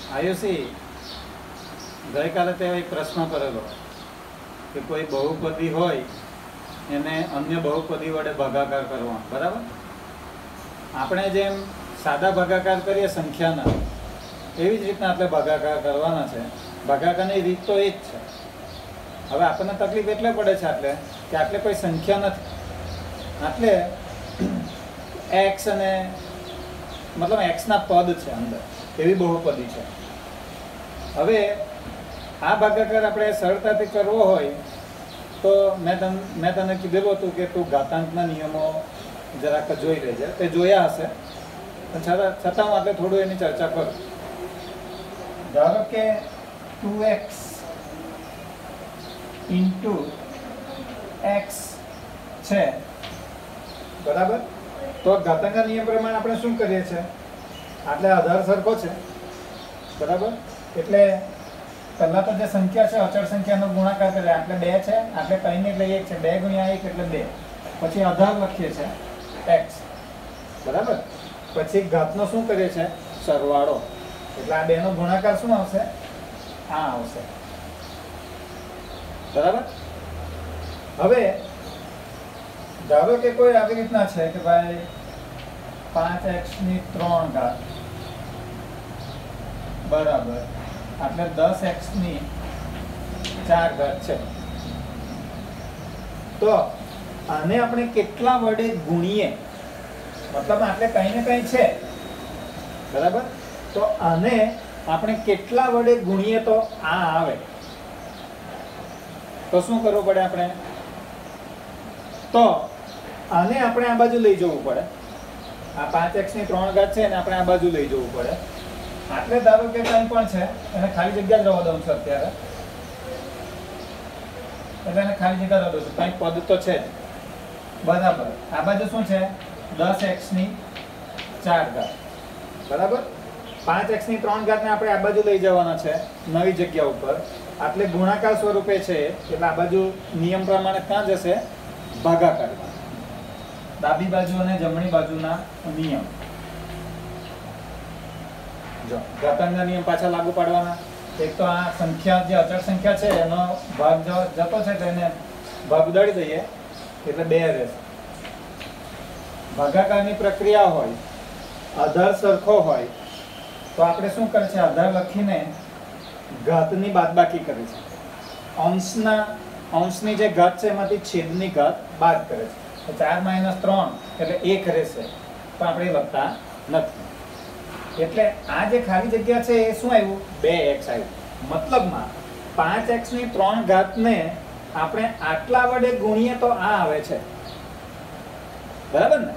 આયુષી ગઈકાલે તે એક પ્રશ્ન કરેલો કે કોઈ બહુપદી હોય એને અન્ય બહુપદી વડે ભાગાકાર કરવાનો, બરાબર? આપણે જેમ સાદા ભાગાકાર કરીએ સંખ્યાના, એવી જ રીતના આપણે ભાગાકાર કરવાના છે. ભાગાકારની રીત તો એ જ છે. હવે આપણને તકલીફ એટલે પડે છે એટલે કે આટલે કોઈ સંખ્યા નથી, એટલે એક્સ અને મતલબ એક્સના પદ છે અંદર, એવી બહુપદી છે. હવે આ ભાગાકાર આપણે સરળતાથી કરવો હોય તો મેં તને કીધેલું હતું કે તું ઘાતાંકના નિયમો જરાક જોઈ લેજે. તે જોયા હશે, છતાં હું આપણે થોડું એની ચર્ચા કરું. ધારો કે 2x ઇન્ટુ એક્સ છે, બરાબર? તો ઘાતાંકના નિયમ પ્રમાણે આપણે શું કરીએ છીએ? આટલે આધાર સરખો છે, બરાબર? એટલે પહેલાં તો જે સંખ્યા છે અચળ સંખ્યાનો ગુણાકાર કરીએ. આટલે 2 છે, આટલે કંઈ નહીં એટલે 1 છે. 2 ગુણ્યા 1 એટલે 2. પછી આધાર લખીએ છીએ એક્સ, બરાબર? પછી ઘાતનો શું કરીએ છીએ? સરવાળો. એટલે આ 2 નો ગુણાકાર શું આવશે? આ આવશે, બરાબર? હવે ધારો કે કોઈ આવી રીતના છે કે ભાઈ 5x ની 3 ઘાત બરાબર એટલે 10x ની 4 ઘાત છે. તો આને આપણે કેટલા વડે ગુણીએ, મતલબ આટલે કંઈ ને કંઈ છે, બરાબર? તો આને આપણે કેટલા વડે ગુણીએ તો આ આવે? તો શું કરવું પડે આપણે? તો આને આપણે આ બાજુ લઈ જવું પડે. આ 5x ની 3 ઘાત છે ને આપણે આ બાજુ લઈ જવું પડે. આટલે ધારો કે કંઈ પણ છે, એને ખાલી જગ્યા જ રહેવા દઉં છું અત્યારે. એટલે એને ખાલી જગ્યા રહેવા દઉં છું, કંઈક પદ તો છે જ, બરાબર? આ બાજુ શું છે? 10x ની 4 ઘાત, બરાબર? 5x ની 3 ઘાતને આપણે આ બાજુ લઈ જવાના છે નવી જગ્યા ઉપર. આટલે ગુણાકાર સ્વરૂપે છે, એટલે આ બાજુ નિયમ પ્રમાણે ક્યાં જશે? ભાગાકારમાં. ડાબી બાજુ અને જમણી બાજુના નિયમ. જો ઘાતાંકના નિયમ પાછા લાગુ પાડવાના. એક તો આ સંખ્યા જે અચળ સંખ્યા છે એનો ભાગ જતો છે તો એને ભાગ ઉડાડી દઈએ એટલે 2 રહેશે. ભાગાકારની પ્રક્રિયા હોય, આધાર સરખો હોય તો આપણે શું કરે છે? આધાર લખીને ઘાતની બાદબાકી કરે છે. અંશની જે ઘાત છે એમાંથી છેદની ઘાત બાદ કરે છે. તો 4 - 3 એટલે 1 રહેશે, પણ આપણે એ લખતા નથી. એટલે આ જે ખાલી જગ્યા છે એ શું આવ્યું? 2x આવ્યું. મતલબમાં 5x ની 3 ઘાતને આપણે આટલા વડે ગુણીએ તો આ આવે છે, બરાબર ને?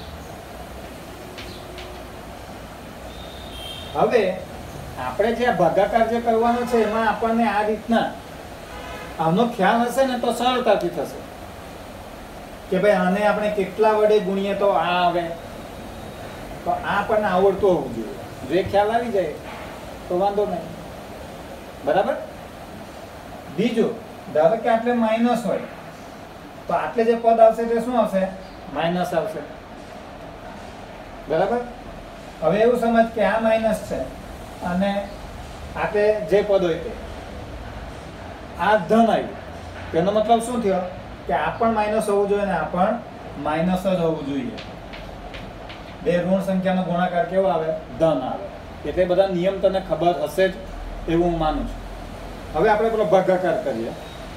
હવે આપણે જે ભાગાકાર જે કરવાનો છે એમાં આપણને આ રીતના આનો ખ્યાલ હશે ને તો સરળતાથી થશે કે ભાઈ આને આપણે કેટલા વડે ગુણીએ તો આ આવે. તો આ આપણને આવડતું હોવું જોઈએ. જો એ ખ્યાલ આવી જાય તો વાંધો નહીં, બરાબર? બીજું, ધારો કે આટલે માઇનસ હોય તો આટલે જે પદ આવશે તે શું આવશે? માઇનસ આવશે, બરાબર? હવે એવું સમજ કે આ માઇનસ છે અને આટલે જે પદ હોય તે આ ધન આવ્યું. તેનો મતલબ શું થયો? કે આ પણ માઇનસ હોવું જોઈએ ને આ પણ માઇનસ જ હોવું જોઈએ. 2 ઋણ સંખ્યાનો ગુણાકાર કેવો આવે? ધન આવે. એટલે બધા નિયમ તને ખબર હશે જ એવું હું માનું છું. હવે આપણે પેલો ભાગાકાર કરીએ.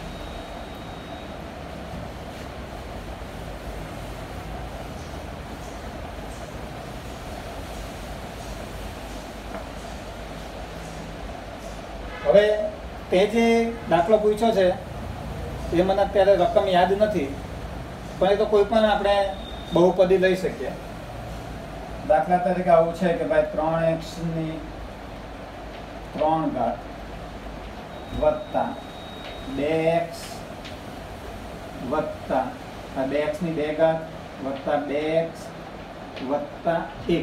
હવે તે જે દાખલો પૂછ્યો છે એ મને અત્યારે રકમ યાદ નથી, પણ એ તો કોઈ પણ આપણે બહુપદી લઈ શકીએ. દાખલા તરીકે આવું છે કે ભાઈ 3x ની 3 ઘાત વત્તા 2x વત્તા 2x ની 2 ઘાત વત્તા 2x વત્તા 1.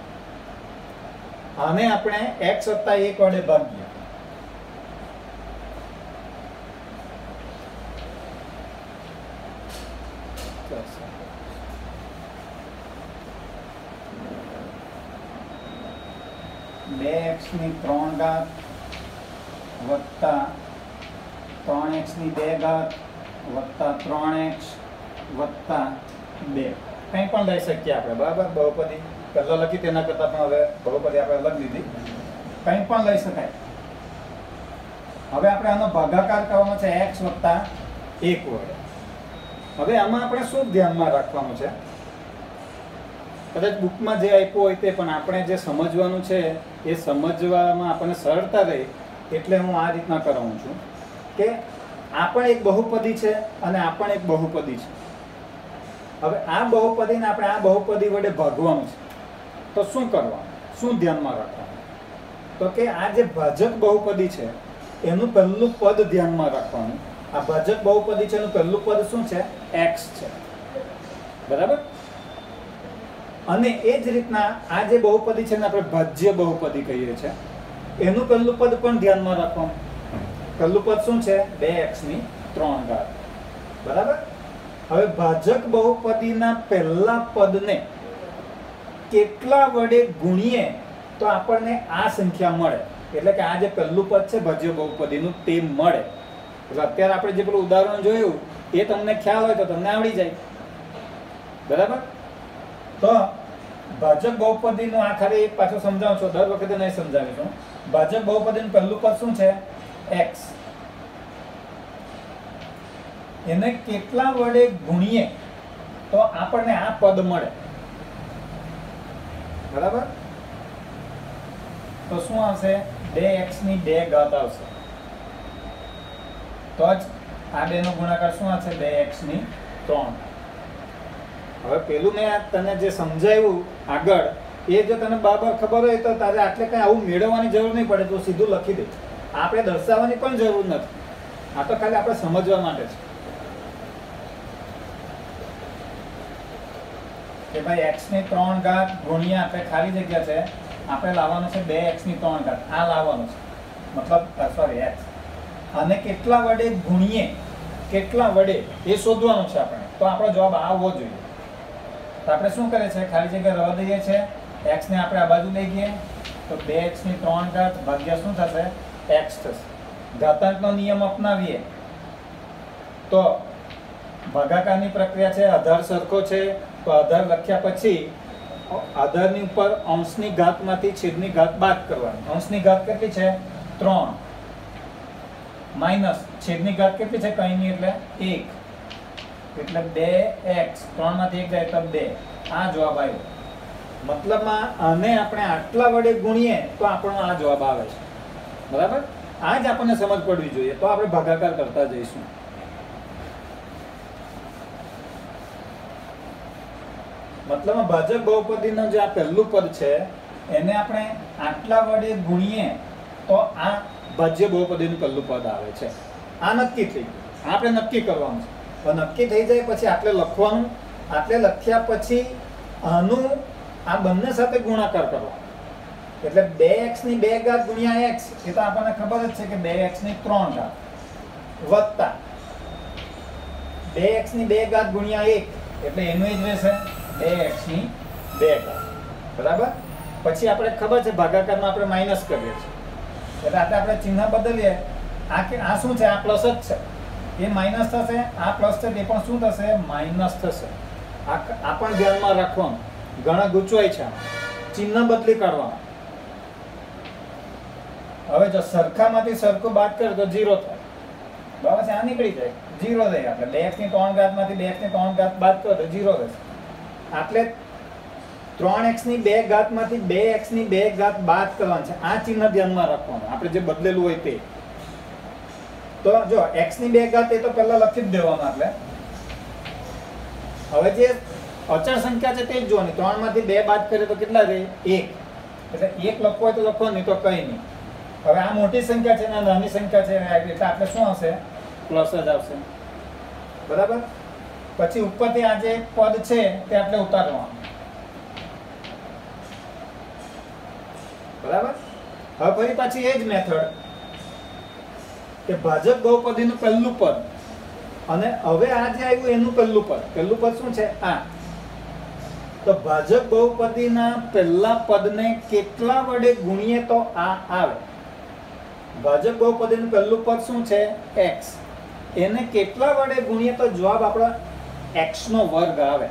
આને આપણે x વત્તા 1 વડે ભાગીએ. 2x ની 3 ઘાત વત્તા 3x ની 2 ઘાત વત્તા 3x વત્તા 2 કંઈ પણ લઈ શકીએ આપણે, બરાબર. બહુપદી પહેલા લખી તેના કરતાં પણ હવે બહુપદી આપણે લખી દીધી, કંઈ પણ લઈ શકાય. હવે આપણે આનો ભાગાકાર કરવાનો છે x વત્તા 1 વડે. હવે આમાં આપણે શું ધ્યાનમાં રાખવાનું છે? કદાચ બુકમાં જે આપ્યું હોય તે, પણ આપણે જે સમજવાનું છે એ સમજવામાં આપણને સરળતા રહે એટલે હું આ રીતના કરાવું છું કે આ પણ એક બહુપદી છે અને આ પણ એક બહુપદી છે. હવે આ બહુપદીને આપણે આ બહુપદી વડે ભાગવાનું છે. તો શું કરવાનું, શું ધ્યાનમાં રાખવાનું? તો કે આ જે ભાજક બહુપદી છે એનું પહેલું પદ ધ્યાનમાં રાખવાનું. આ ભાજક બહુપદી છે એનું પહેલું પદ શું છે? x છે, બરાબર. અને એ જ રીતના આ જે બહુપદી છે એને આપણે ભાજ્ય બહુપદી કહીએ છીએ, એનું પહેલું પદ પણ ધ્યાનમાં રાખવાનું. પહેલું પદ શું છે? 2x ની 3 ઘાત, બરાબર. હવે ભાજક બહુપદીના પહેલા પદને કેટલા વડે ગુણીએ તો આપણને આ સંખ્યા મળે, એટલે કે આ જે પહેલું પદ છે ભાજ્ય બહુપદીનું તે મળે. એટલે અત્યારે આપણે જે પેલું ઉદાહરણ જોયું એ તમને ખ્યાલ હોય તો તમને આવડી જાય, બરાબર. તો ભાજક બહુપદીનું આ ખાલી પાછું સમજાવું છું, દર વખતે નહીં સમજાવી છું. ભાજક બહુપદીનું પહેલું પદ શું છે? x. એને કેટલા વડે ગુણીએ તો આપણને આ પદ મળે, બરાબર. તો શું આવશે? 2x ની 2 ઘાત આવશે. તો જ આ બે નો ગુણાકાર શું આવશે? 2x ની 3. હવે પેલું મેં તને જે સમજાવ્યું આગળ એ જો તને બરાબર ખબર હોય તો તારે આટલે કઈ આવું મેળવવાની જરૂર નહીં પડે, તો સીધું લખી દે. આપણે દર્શાવવાની પણ જરૂર નથી, આ તો ખાલી આપણે સમજવા માટે છે કે ભાઈ x ની 3 ઘાત ગુણ્યા આપણે ખાલી જગ્યા છે આપણે લાવવાનું છે 2x ની 3 ઘાત, આ લાવવાનું છે, મતલબ સોરી x. અને કેટલા વડે ગુણીએ, કેટલા વડે એ શોધવાનું છે આપણે. તો આપણો જવાબ આવવો જોઈએ. તો આપણે શું કરે છે? ખાલી જગ્યા રહેવા દઈએ છે, x ને આપણે આ બાજુ લઈ ગઈએ તો 2x ની 3 ઘાત ભાગ્યા શું થશે? x થશે. ઘાતાંકનો નિયમ અપનાવીએ તો ભાગાકારની પ્રક્રિયા છે, આધાર સરખો છે તો આધાર લખ્યા પછી આધારની ઉપર અંશની ઘાતમાંથી છેદની ઘાત બાદ કરવાની. અંશની ઘાત કેટલી છે? 3 માઈનસ છેદની ઘાત કેટલી છે? કંઈ નહીં એટલે 1, એટલે 2x. 3 માંથી 1 જાય તો 2. આ જવાબ આવ્યો. મતલબમાં આને આપણે આટલા વડે ગુણીએ તો આપણો આ જવાબ આવે છે, બરાબર. આ જ આપણને સમજ પડવી જોઈએ, તો આપણે ભાગાકાર કરતા જઈશું. મતલબમાં ભાજક બહુપદીનું જે આ પહેલું પદ છે એને આપણે આટલા વડે ગુણીએ તો આ ભાજ્ય બહુપદીનું પહેલું પદ આવે છે. આ નક્કી થઈ ગયું, આપણે નક્કી કરવાનું છે. તો નક્કી થઈ જાય પછી આટલે લખવાનું, આટલે લખ્યા પછી આનું આ બંને સાથે ગુણાકાર કરવાનો. એટલે 2x ની 2 ઘાત ગુણ્યા x, એ તો આપણને ખબર જ છે કે 2x ની 3 ઘાત વત્તા 2x ની 2 ઘાત ગુણ્યા 1, એટલે એનું જ રહેશે 2x ની 2 ઘાત, બરાબર. પછી આપણે ખબર છે ભાગાકારમાં આપણે માઈનસ કરીએ છીએ, એટલે આપણે ચિહ્ન બદલીએ. આ શું છે? આ પ્લસ જ છે, એ માઈનસ થશે. આ પ્લસ છે તે પણ શું થશે? માઈનસ થશે. આ પણ ધ્યાનમાં રાખવાનું, ઘણા ગૂંચવાય છે. ચિહ્ન બદલી કાઢવાનું. હવે જો સરખામાંથી સરખું બાદ કરે તો 0 થાય, બરાબર છે. આ નીકળી જાય, 0 રહે. આપણે 2x ની 3 ઘાત માંથી 2x ની 3 ઘાત બાદ કરો તો 0 રહેશે. એટલે 3x ની 2 ઘાત માંથી 2x ની 2 ઘાત બાદ કરવાનું છે. આ ચિહ્ન ધ્યાનમાં રાખવાનું, આપણે જે બદલેલું હોય તે. તો જો x ની 2 ઘાત એ તો પહેલા લખી જ દેવાનું. એટલે હવે જે અચળ સંખ્યા છે તે જ જોવાની. 3 માંથી 2 બાદ કરીએ તો કેટલા રહે? 1. એટલે 1 લખવો હોય તો લખો, નહીં તો કંઈ નહીં. હવે આ મોટી સંખ્યા છે ને નાની સંખ્યા છે, એટલે આપણે શું આવશે? પ્લસ જ આવશે, બરાબર. પછી ઉપરથી આ જે પદ છે તે આપણે ઉતારવાનું, બરાબર. હવે ફરી પાછી એ જ મેથડ કે ભાજક બહુપદીનું પહેલું પદ અને હવે આ જે આવ્યું એનું પહેલું પદ. પહેલું પદ શું છે? આ. તો ભાજક બહુપદીના પહેલા પદને કેટલા વડે ગુણીએ તો આ આવે? ભાજક બહુપદીનું પહેલું પદ શું છે? x. એને કેટલા વડે ગુણીએ તો જવાબ આપણો x નો વર્ગ આવે?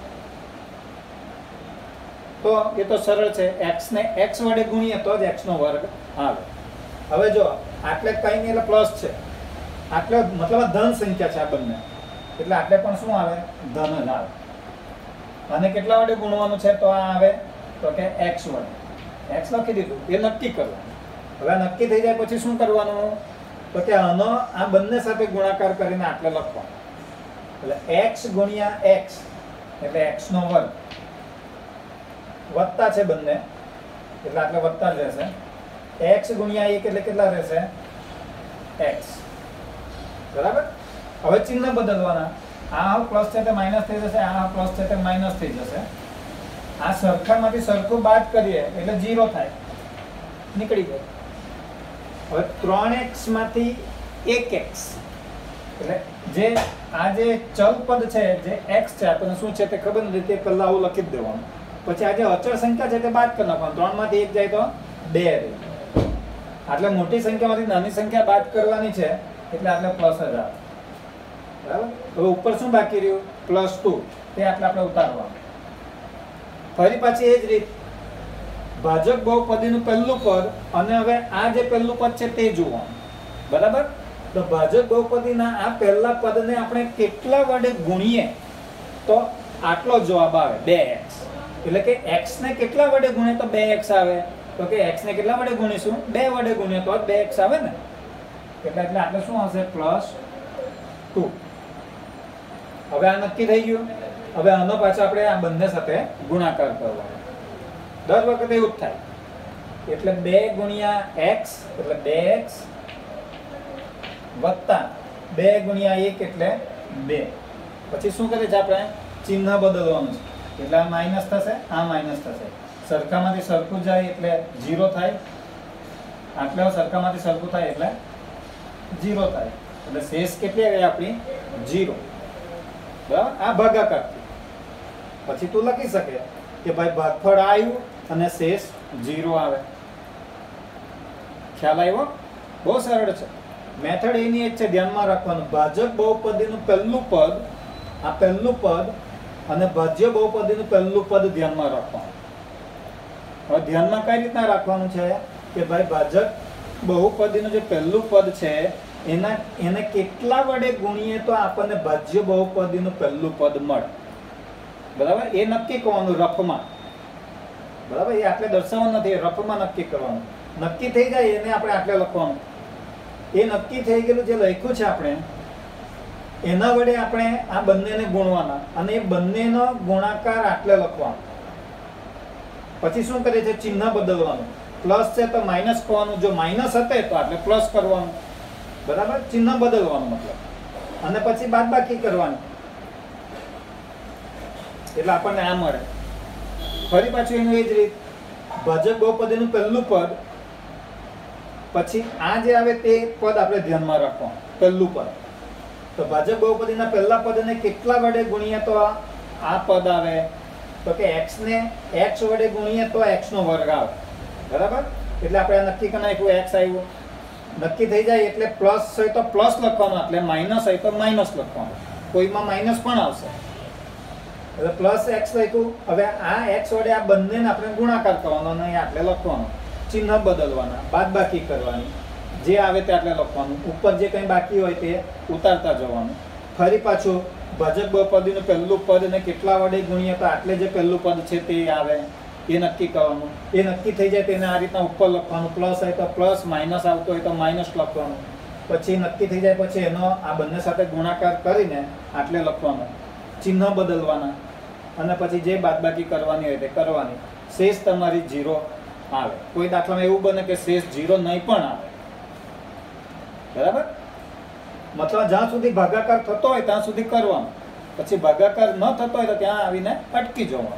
તો એ તો સરળ છે, x ને x વડે ગુણીએ તો જ x નો વર્ગ આવે. હવે જો આટલે કઈ નહીં એટલે પ્લસ છે, આટલે મતલબ ધન સંખ્યા છે આ બંને, એટલે આટલે પણ શું આવે? ધન જ આવે. અને કેટલા વડે ગુણવાનું છે તો આ આવે તો કે x વડે. x લખી દીધું, એ નક્કી કરવાનું. હવે નક્કી થઈ જાય પછી શું કરવાનું? તો કે આનો આ બંને સાથે ગુણાકાર કરીને આટલે લખવાનું. એટલે x ગુણ્યા x એટલે x નો વર્ગ, વત્તા છે બંને એટલે આટલે વત્તા જ રહેશે. x ગુણ્યા 1 એટલે કેટલા રહેશે? x. બરાબર. હવે ચિહ્ન બદલવાના. આ પ્લસ છે તે માઈનસ થઈ જશે, આ પ્લસ છે તે માઈનસ થઈ જશે. આ સરખામાંથી સરખું બાદ કરીએ એટલે 0 થાય, નીકળી ગયું. હવે 3x માંથી 1x એટલે જે આ જે ચલ પદ છે જે x છે આપણને શું છે તે ખબર નથી, તે પહેલા આવું લખી જ દેવાનું. પછી આ જે અચળ સંખ્યા છે તે બાદ કરી નાખવાનું. 3 માંથી 1 જાય તો 2 રહે. આટલે મોટી સંખ્યામાંથી નાની સંખ્યા બાદ કરવાની છે એટલે આટલે પ્લસ જ આવે. બરાબર. હવે ઉપર શું બાકી રહ્યું? +2. તે આટલે આપણે ઉતારવાનું. ફરી પાછી એ જ રીત ભાજક બહુપદીનું પહેલું પદ અને હવે આ જે પહેલું પદ છે તે જોવાનું. બરાબર. તો ભાજક બહુપદીના આ પહેલા પદને આપણે કેટલા વડે ગુણીએ તો આટલો જવાબ આવે? 2x. એટલે કે x ને કેટલા વડે ગુણીએ તો 2x આવે? તો કે x ને કેટલા વડે ગુણીશું? 2 વડે ગુણીએ તો 2x આવે ને. એટલે આટલે શું આવશે? +2. હવે આ નક્કી થઈ ગયું. હવે આનો પાછો આપણે આ બંને સાથે ગુણાકાર કરવાનો. દર વખતે એવું જ થાય. એટલે 2 ગુણ્યા x એટલે 2x વત્તા 2 ગુણ્યા 1 એટલે 2. પછી શું કરે છે? આપણે ચિહ્ન બદલવાનું છે. એટલે આ માઈનસ થશે, આ માઈનસ થશે. સરખામાંથી સરખું જાય એટલે 0 થાય. આટલે સરખામાંથી સરખું થાય એટલે 0 થાય. એટલે શેષ કેટલી આવી આપણી? 0. બરાબર. આ ભાગાકાર. પછી તું લખી શકે કે ભાઈ ભાગફળ આવ્યું અને શેષ 0 આવે. ખ્યાલ આવ્યો? બહુ સરળ છે. મેથડ એની એક છે, ધ્યાનમાં રાખવાનું. ભાજક બહુપદીનું પહેલું પદ, આ પહેલું પદ અને ભાજ્ય બહુપદીનું પહેલું પદ ધ્યાનમાં રાખવાનું. હવે ધ્યાનમાં કઈ રીતના રાખવાનું છે કે ભાઈ ભાજક બહુપદીનું જે પહેલું પદ છે એને કેટલા વડે ગુણીએ તો આપણને ભાજ્ય બહુપદીનું પહેલું પદ મળે. બરાબર. એ નક્કી કરવાનું રફમાં. બરાબર. એ આટલે દર્શાવવાનું નથી, રફમાં નક્કી કરવાનું. નક્કી થઈ જાય એને આપણે આટલે લખવાનું. એ નક્કી થઈ ગયેલું જે લખ્યું છે આપણે એના વડે આપણે આ બંનેને ગુણવાના અને એ બંનેનો ગુણાકાર આટલે લખવાનો. પછી શું કરે છે? ચિહ્ન બદલવાનું. પ્લસ છે તો માઇનસ કરવાનું, જો માઇનસ હતે તો આટલે પ્લસ કરવાનું. બરાબર. ચિહ્ન બદલવાનું મતલબ. અને પછી બાદબાકી કરવાની એટલે આપણને આ મળે. ફરી પાછું એનું એ જ રીત. ભાજક બહુપદીનું પહેલું પદ પછી આ જે આવે તે પદ આપણે ધ્યાનમાં રાખવાનું. પહેલું પદ. તો ભાજક બહુપદીના પહેલા પદને કેટલા વડે ગુણીએ તો આ પદ આવે? તો કે x ને x વડે ગુણીએ તો x નો વર્ગ આવે. બરાબર. એટલે આપણે નક્કી કરી નાખ્યું, x આવ્યું. નક્કી થઈ જાય એટલે પ્લસ હોય તો પ્લસ લખવાનું, એટલે માઇનસ હોય તો માઇનસ લખવાનું. કોઈમાં માઇનસ પણ આવશે એટલે પ્લસ x લખ્યું. હવે આ x વડે આ બંનેને આપણે ગુણાકાર કરવાનો અને આટલે લખવાનું. ચિહ્ન બદલવાના, બાદબાકી કરવાની, જે આવે તે આટલે લખવાનું. ઉપર જે કંઈ બાકી હોય તે ઉતારતા જવાનું. ફરી પાછું ભાજક બહુપદીનું પહેલું પદ ને કેટલા વડે ગુણીએ તો આટલે જે પહેલું પદ છે તે આવે એ નક્કી કરવાનું. એ નક્કી થઈ જાય તેને આ રીતના ઉપર લખવાનું. પ્લસ હોય તો પ્લસ, માઇનસ આવતો હોય તો માઇનસ લખવાનું. પછી નક્કી થઈ જાય પછી એનો આ બંને સાથે ગુણાકાર કરીને આટલે લખવાનું. ચિહ્ન બદલવાના અને પછી જે બાદબાકી કરવાની હોય તે કરવાની. શેષ તમારી 0 આવે. કોઈ દાખલામાં એવું બને કે શેષ 0 નહીં પણ આવે. બરાબર. મતલબ જ્યાં સુધી ભાગાકાર થતો હોય ત્યાં સુધી કરવાનું. પછી ભાગાકાર ન થતો હોય તો ત્યાં આવીને અટકી જવાનું.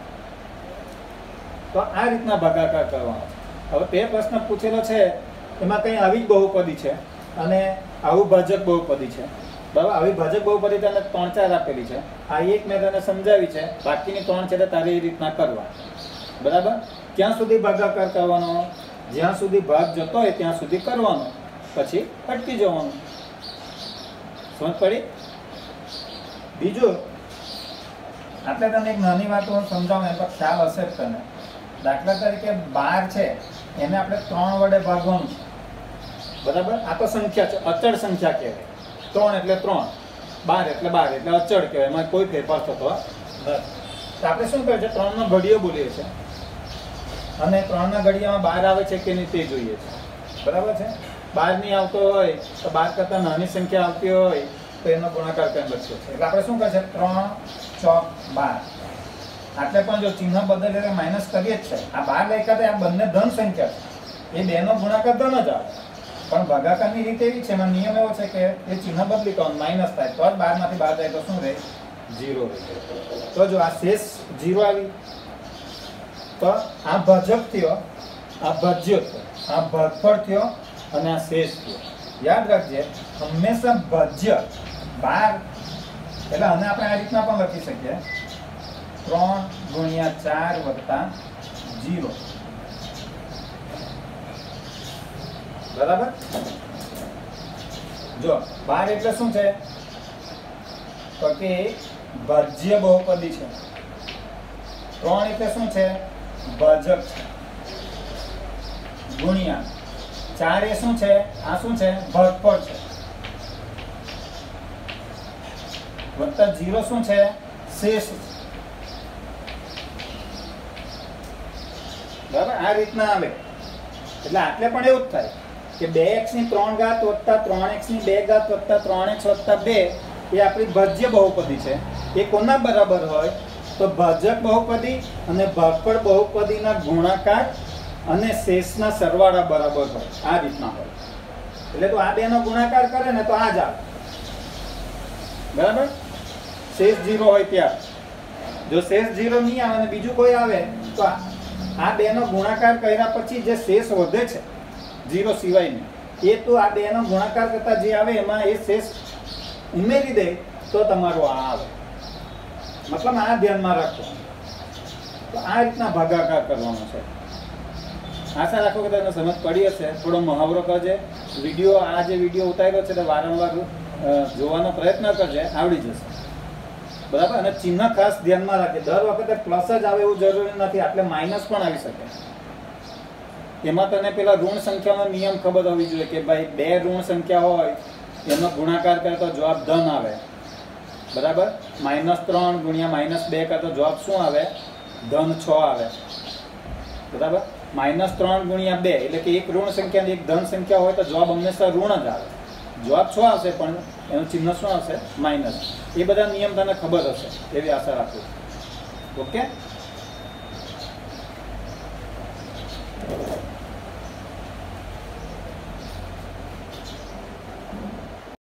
તો આ રીતના ભાગાકાર કરવાનો. હવે તે પ્રશ્ન પૂછેલો છે એમાં કંઈ આવી જ બહુપદી છે અને આવું ભાજક બહુપદી છે. બરાબર. આવી ભાજક બહુપદી તને 3-4 આપેલી છે. આ એક મેં તને સમજાવી છે, બાકીની 3 છે તે તારે એ રીતના કરવા. બરાબર. ક્યાં સુધી ભાગાકાર કરવાનો? જ્યાં સુધી ભાગ જતો હોય ત્યાં સુધી કરવાનો, પછી અટકી જવાનું. સમજ પડી? બીજું આપણે તને એક નાની વાત હું સમજાવું, એનો ખ્યાલ હશે જ તને. દાખલા તરીકે 12 છે, એને આપણે 3 વડે ભાગવાનું છે. બરાબર. આ તો સંખ્યા છે, અચળ સંખ્યા કહેવાય. 3 એટલે 3, 12 એટલે 12, એટલે અચળ કહેવાય, એમાં કોઈ ફેરફાર થતો નથી. તો આપણે શું કરીએ છીએ? 3 નો ઘડિયો બોલીએ છીએ, અને 3 ના ઘડિયામાં 12 આવે છે કે નહીં તે જોઈએ છે. બરાબર છે. 12 નહીં આવતો હોય તો 12 કરતાં નાની સંખ્યા આવતી હોય તો એનો ગુણાકાર કરીને લખીએ છીએ. એટલે આપણે શું કરીએ? 3 ચોક 12. આટલે પણ જો ચિહ્ન બદલે એટલે માઇનસ કરીએ જ છે. આ 12 લખ્યા આ બંને ધન સંખ્યા છે, એ બેનો ગુણાકાર ધન જ આવે. પણ ભાગાકારની રીત એવી છે, એમાં નિયમ એવો છે કે એ ચિહ્ન બદલી તો માઇનસ થાય, તો જ 12 માંથી 12 જાય તો શું રહે? 0 રહે. તો જો આ શેષ 0 આવી, તો આ ભાજક થયો, આ ભાજ્ય થયો, આ ભાગફળ થયો, અને આ શેષ થયો. યાદ રાખજે, હંમેશા ભાજ્ય 12 એટલે આને આપણે આ રીતના પણ લખી શકીએ, 3 ગુણ્યા 4 વત્તા 0. બરાબર. જો 12 એટલે શું છે? તો કે ભાજ્ય બહુપદી છે. 3 એટલે શું છે? ભાજક છે. ગુણ્યા 4 એ શું છે? આ શું છે? ભાગફળ છે. વત્તા 0 શું છે? શેષ છે. બરાબર. આ રીતના આવે એટલે આટલે પણ એવું જ થાય કે 2x ની 3 ઘાત વત્તા 3x ની 2 ઘાત વત્તા 3x વત્તા 2 એ આપણી ભાજ્ય બહુપદી છે. એ કોના બરાબર હોય? તો ભાજક બહુપદી અને ભાગફળ બહુપદીના ગુણાકાર અને શેષના સરવાળા બરાબર હોય. આ રીતના હોય. એટલે તો આ બેનો ગુણાકાર કરે ને તો આ જ આવે. બરાબર. શેષ 0 હોય ત્યાં. જો શેષ 0 નહીં આવે અને બીજું કોઈ આવે તો આ બેનો ગુણાકાર કર્યા પછી જે શેષ વધે છે 0 સિવાયની, એ તો આ બેનો ગુણાકાર કરતા જે આવે એમાં એ શેષ ઉમેરી દે તો તમારો આ આવે. મતલબ આ ધ્યાનમાં રાખો. તો આ રીતના ભાગાકાર કરવાનો છે. આશા રાખો કે તમને સમજ પડી હશે. થોડો મહાવરો કરજે. વિડીયો આ જે વિડીયો ઉતાર્યો છે તે વારંવાર જોવાનો પ્રયત્ન કરજે, આવડી જશે. બરાબર. અને ચિહ્ન ખાસ ધ્યાનમાં રાખે. દર વખતે પ્લસ જ આવે એવું જરૂરી નથી, એટલે માઇનસ પણ આવી શકે. એમાં તને પેલા ઋણ સંખ્યાનો નિયમ ખબર હોવી જોઈએ કે ભાઈ 2 ઋણ સંખ્યા હોય એનો ગુણાકાર કરે તો જવાબ ધન આવે. બરાબર. -3 ગુણ્યા -2 કરે તો જવાબ શું આવે? ધન 6 આવે. બરાબર. -3 ગુણ્યા 2 એટલે કે એક ઋણ સંખ્યા અને એક ધન સંખ્યા હોય તો જવાબ હંમેશા ઋણ જ આવે. જવાબ 6 આવશે પણ એનું ચિહ્ન શું આવશે? માઇનસ. એ બધા નિયમ તને ખબર હશે એવી આશા રાખું. ઓકે.